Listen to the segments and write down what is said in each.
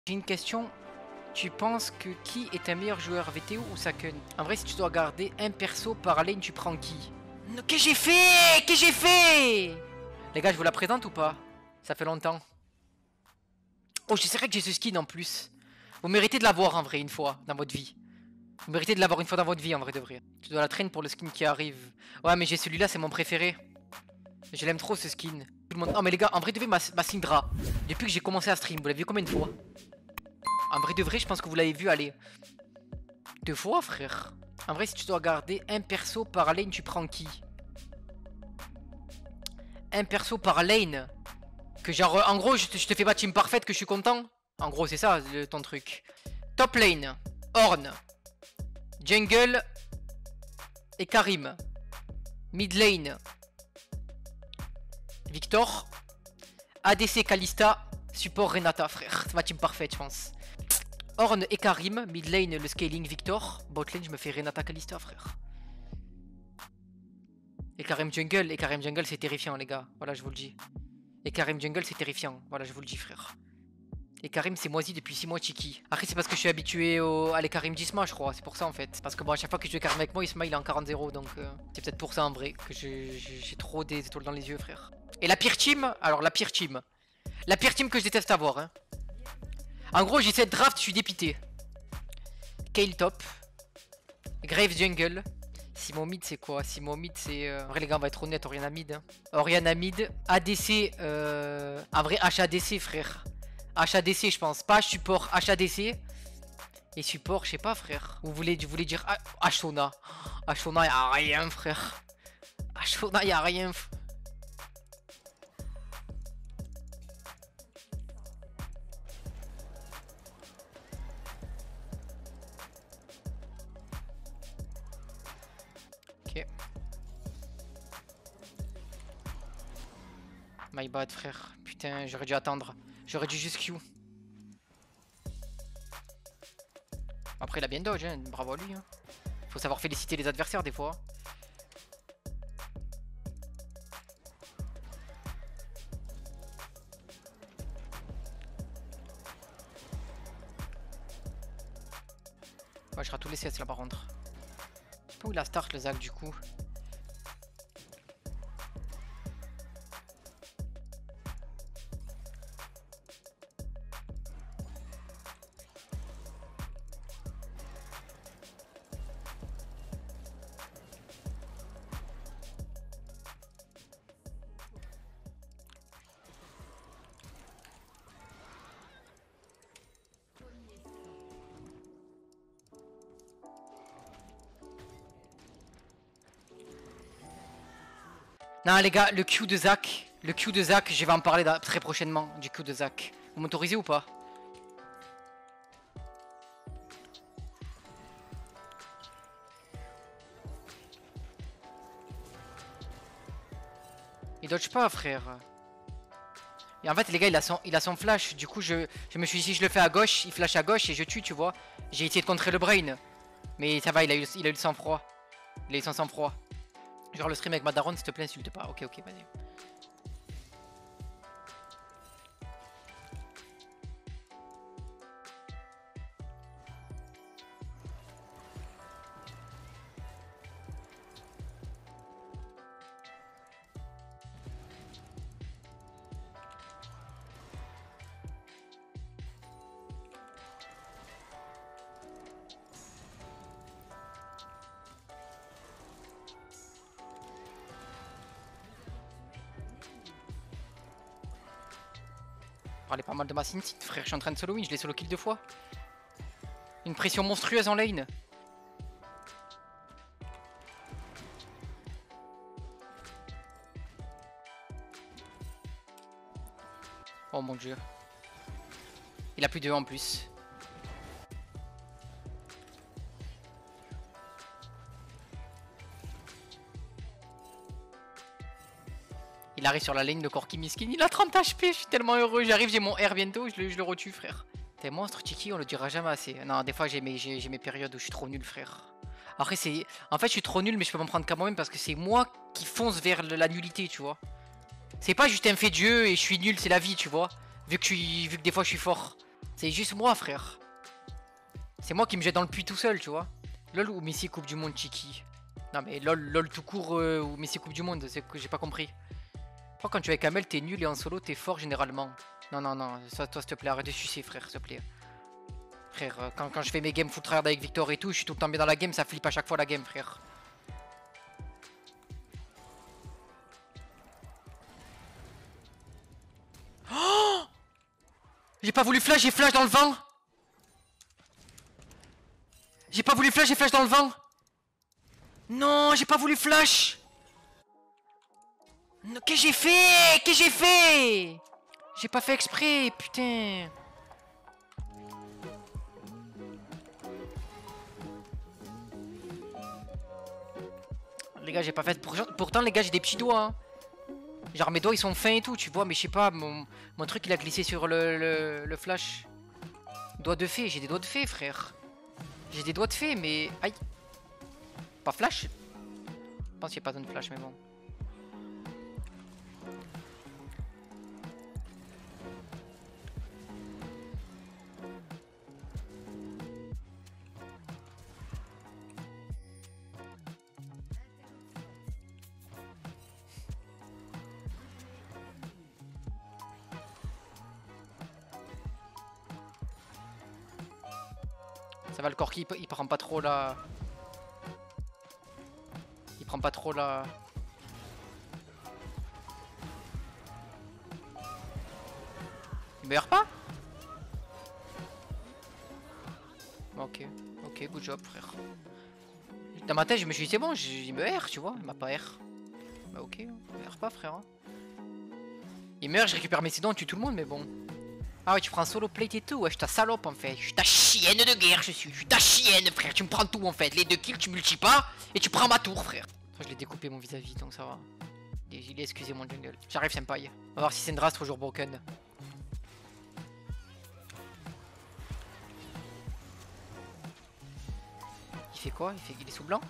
J'ai une question. Tu penses que qui est un meilleur joueur VTO ou Saken? En vrai, si tu dois garder un perso par lane, tu prends qui? Qu'est-ce que j'ai fait? Qu'est-ce que j'ai fait? Les gars, je vous la présente ou pas? Ça fait longtemps. Oh, je sais que j'ai ce skin en plus. Vous méritez de l'avoir en vrai une fois dans votre vie. Vous méritez de l'avoir une fois dans votre vie en vrai de vrai. Tu dois la traîner pour le skin qui arrive. Ouais, mais j'ai celui-là, c'est mon préféré. Je l'aime trop ce skin. Tout le monde... Oh, mais les gars, en vrai de vrai, ma Syndra. Depuis que j'ai commencé à stream, vous l'avez vu combien de fois? En vrai de vrai, je pense que vous l'avez vu aller 2 fois, frère. En vrai, si tu dois garder un perso par lane, tu prends qui? Un perso par lane. Que genre, en gros, je te fais pas team parfaite que je suis content. En gros, c'est ça ton truc. Top lane, Ornn, jungle et Karim. Mid lane, Victor. ADC Kalista, support Renata, frère. C'est ma team parfaite, je pense. Ornn et Karim, mid lane le scaling Victor, bot lane je me fais Renata Kalista, frère. Et Karim jungle c'est terrifiant les gars, voilà je vous le dis. Et Karim jungle c'est terrifiant, voilà je vous le dis frère. Et Karim c'est moisi depuis 6 mois Chiki. Après c'est parce que je suis habitué à les Karim d'Isma je crois, c'est pour ça en fait. Parce que bon à chaque fois que je joue Karim avec moi, Isma il est en 40-0 donc c'est peut-être pour ça en vrai que j'ai trop des étoiles dans les yeux frère. Et la pire team, alors la pire team que je déteste avoir hein. En gros j'ai cette draft, je suis dépité. Kale top, Grave jungle. Simon mid c'est quoi? Simon mid c'est... En vrai les gars on va être honnête, Oriana mid hein. Oriana mid, ADC, en vrai HADC frère. HADC je pense, pas support, HADC. Et support je sais pas frère. Vous voulez dire Ashona. Ashona y'a rien frère. Ashona y'a rien. Ok. My bad frère. Putain j'aurais dû attendre. J'aurais dû juste Q. Après il a bien dodge hein. Bravo à lui hein. Faut savoir féliciter les adversaires des fois. Ouais, je serai tous les CS là par contre. Je sais pas où il a start le Zach du coup. Non les gars, le Q de Zach, je vais en parler très prochainement du Q de Zach. Vous m'autorisez ou pas? Il dodge pas frère. Et en fait les gars il a son flash, du coup je me suis dit si je le fais à gauche, il flash à gauche et je tue tu vois. J'ai essayé de contrer le brain. Mais ça va, il a eu le sang-froid. Il a eu son sang-froid. Genre le stream avec ma daronne s'il te plaît insulte pas. Ok vas-y. Parlez pas mal de ma Cincy, frère, je suis en train de solo win, je l'ai solo kill 2 fois. Une pression monstrueuse en lane. Oh mon dieu. Il a plus de 2 en plus. Il arrive sur la lane de Corki Miskin, il a 30 HP, je suis tellement heureux, j'arrive, j'ai mon R bientôt, je le retue frère. T'es monstre Tiki, on le dira jamais assez. Non, des fois j'ai mes périodes où je suis trop nul frère. Après c'est... En fait je suis trop nul mais je peux m'en prendre qu'à moi-même parce que c'est moi qui fonce vers la nullité tu vois. C'est pas juste un fait de jeu et je suis nul, c'est la vie tu vois. Vu que des fois je suis fort. C'est juste moi, frère. C'est moi qui me jette dans le puits tout seul, tu vois. LOL ou Messi Coupe du Monde, Chiki. Non mais LOL tout court ou Messi Coupe du Monde, c'est que j'ai pas compris. Pourquoi quand tu es avec Kamel, t'es nul et en solo, t'es fort généralement. Non, ça, toi, s'il te plaît, arrête de sucer, frère, s'il te plaît. Frère, quand je fais mes games full tryhard avec Victor et tout, je suis tout le temps bien dans la game, ça flippe à chaque fois la game, frère. Oh, j'ai pas voulu flash, j'ai flash dans le vent. J'ai pas voulu flash, j'ai flash dans le vent. Non, j'ai pas voulu flash. Qu'est-ce que j'ai fait? Qu'est-ce que j'ai fait? J'ai pas fait exprès, putain. Les gars, j'ai pas fait... Pourtant, les gars, j'ai des petits doigts. Hein. Genre, mes doigts, ils sont fins et tout, tu vois. Mais je sais pas, mon truc, il a glissé sur le flash. Doigt de fée, j'ai des doigts de fée, frère. J'ai des doigts de fée, mais... Aïe. Pas flash? Je pense qu'il n'y a pas de flash, mais bon. Ça va, le Corki, il prend pas trop la... Il prend pas trop la... Il meurt pas? Ok, good job, frère. Dans ma tête, je me suis dit, c'est bon, il me R, tu vois, il m'a pas R. Bah ok, il me R pas, frère. Il meurt, je récupère mes sédons, on tue tout le monde, mais bon. Ah ouais, tu prends un solo plate et tout, ouais, je ta salope en fait. Je suis ta chienne de guerre, je suis ta chienne, frère. Tu me prends tout en fait. Les 2 kills, tu multis pas et tu prends ma tour, frère. Je l'ai découpé mon vis-à-vis, donc ça va. Il est excusé mon jungle. J'arrive, senpai. On va voir si Syndra toujours broken. Il fait quoi? Il est sous blanc?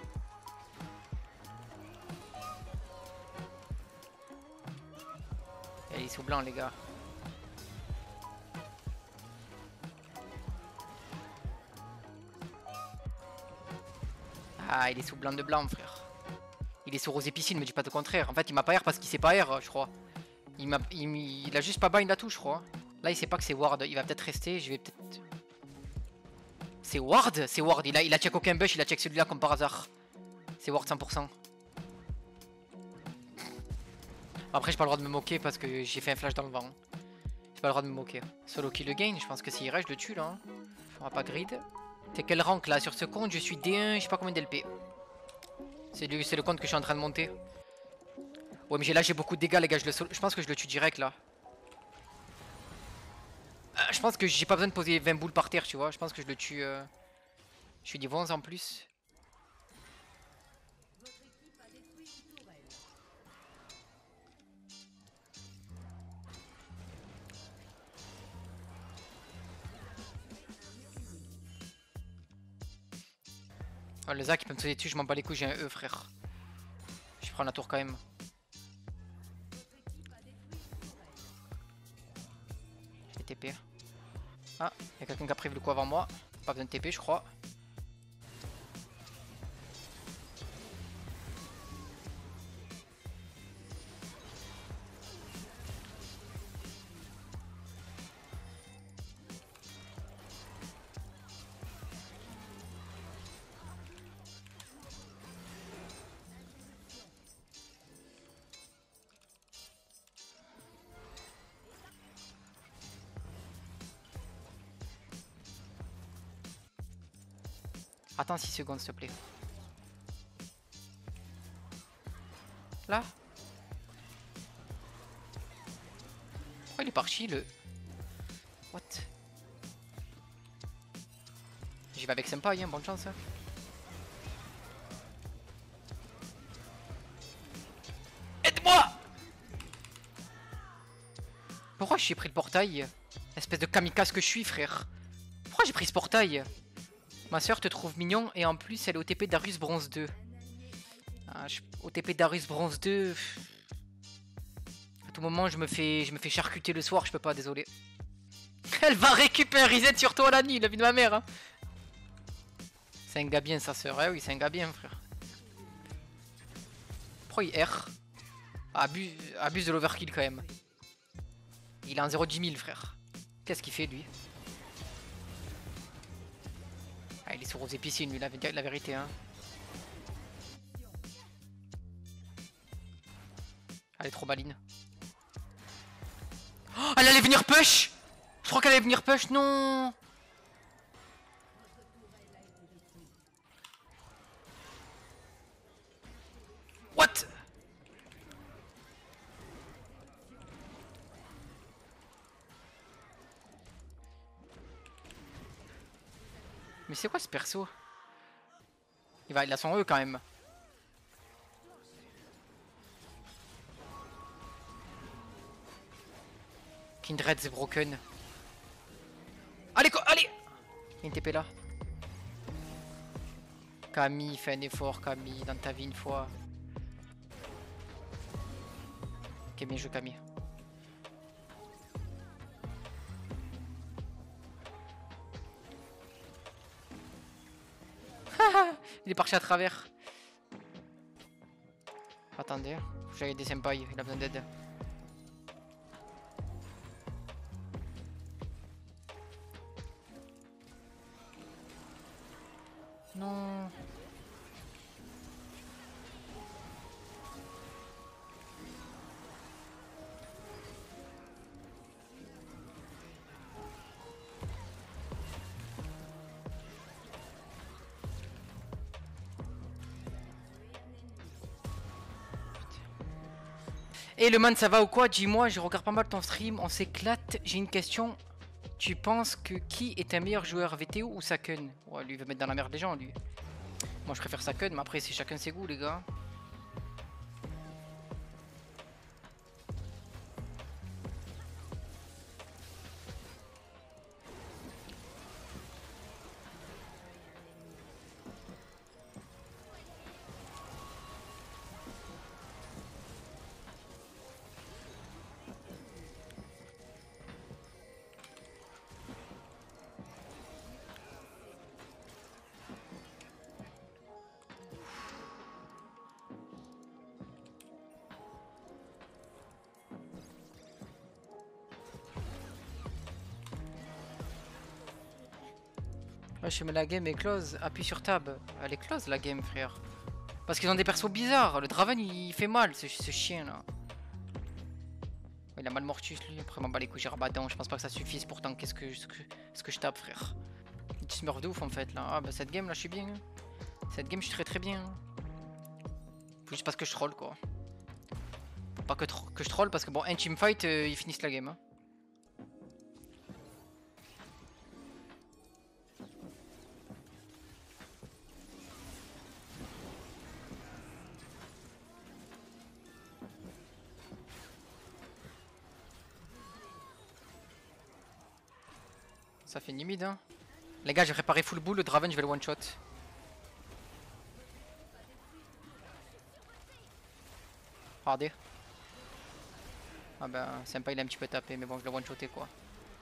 Il est sous blanc, les gars. Ah, il est sous blanc de blanc, frère. Il est sous rosé piscine, me dis pas le contraire. En fait, il m'a pas air parce qu'il sait pas air, je crois. Il a juste pas bind la touche, je crois. Là, il sait pas que c'est ward. Il va peut-être rester. Je vais peut-être... C'est ward? C'est ward. Il a check aucun bush, il a check celui-là comme par hasard. C'est ward 100%. Après, j'ai pas le droit de me moquer parce que j'ai fait un flash dans le vent. J'ai pas le droit de me moquer. Solo kill le gain, je pense que s'il reste, je le tue là. On va pas grid. T'es quel rank là? Sur ce compte, je suis D1, je sais pas combien d'LP. C'est le compte que je suis en train de monter. Ouais, mais là j'ai beaucoup de dégâts, les gars. Je pense que je le tue direct là. Je pense que j'ai pas besoin de poser 20 boules par terre, tu vois. Je pense que je le tue. Je suis niveau 11 en plus. Oh, le Zac il peut me sauter dessus, je m'en bats les couilles, j'ai un E, frère. Je prends la tour quand même. J'ai TP. Ah, il y a quelqu'un qui a prévu le coup avant moi. Pas besoin de TP, je crois. Attends 6 secondes, s'il te plaît. Là. Oh, il est parti, le... What? J'y vais avec senpai, hein, bonne chance. Hein. Aide-moi! Pourquoi j'ai pris le portail? Espèce de kamikaze que je suis, frère. Pourquoi j'ai pris ce portail? Ma soeur te trouve mignon et en plus elle est OTP Darius bronze 2. Ah, OTP Darius bronze 2. À tout moment je me fais charcuter le soir, je peux pas, désolé. Elle va récupérer reset sur toi la nuit, la vie de ma mère. Hein. C'est un gars bien, sa sœur. Eh oui, c'est un gars bien, frère. Pourquoi il R? Abuse de l'overkill quand même. Il est en 0-10 000, frère. Qu'est-ce qu'il fait, lui? Ah, il est sur aux épicines, lui, la vérité. Hein. Elle est trop maline. Oh, elle allait venir push! Je crois qu'elle allait venir push, non! What? Mais c'est quoi ce perso? Il a son E quand même. Kindred c'est broken. Allez quoi, allez! Il y a une TP là. Camille, fais un effort Camille, dans ta vie une fois. Ok, bien joué Camille. Il est parti à travers. Attendez, j'ai des senpai, il a besoin d'aide. Non. Et le man, ça va ou quoi? Dis-moi, je regarde pas mal ton stream, on s'éclate. J'ai une question. Tu penses que qui est un meilleur joueur, VTO ou Saken? Ouais, lui il veut mettre dans la merde les gens, lui. Moi je préfère Saken, mais après c'est chacun ses goûts, les gars. Ouais, je mets la game est close, appuie sur tab. Elle est close la game, frère. Parce qu'ils ont des persos bizarres. Le Draven il fait mal, ce chien là. Il a mal mortus lui. Après, m'en bat les couilles, j'ai Rabadon. Je pense pas que ça suffise pourtant. Qu'est-ce que je tape, frère? Il se meurt de ouf en fait là. Ah bah cette game là, je suis bien. Cette game, je suis très bien. Faut juste parce que je troll quoi. Faut pas que je troll parce que bon, un teamfight, ils finissent la game. Hein. Ça fait ni mid hein. Les gars, j'ai préparé full bull, le Draven je vais le one shot. Regardez. Ah bah sympa, il a un petit peu tapé mais bon je l'ai one shoté quoi.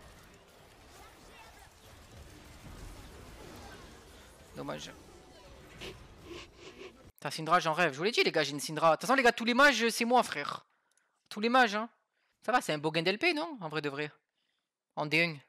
Dommage. T'as Syndra, j'en rêve. Je vous l'ai dit les gars, j'ai une Syndra. De toute façon les gars, tous les mages c'est moi frère. Tous les mages hein. Ça va, c'est un beau gain d'LP non? En vrai de vrai. En D1.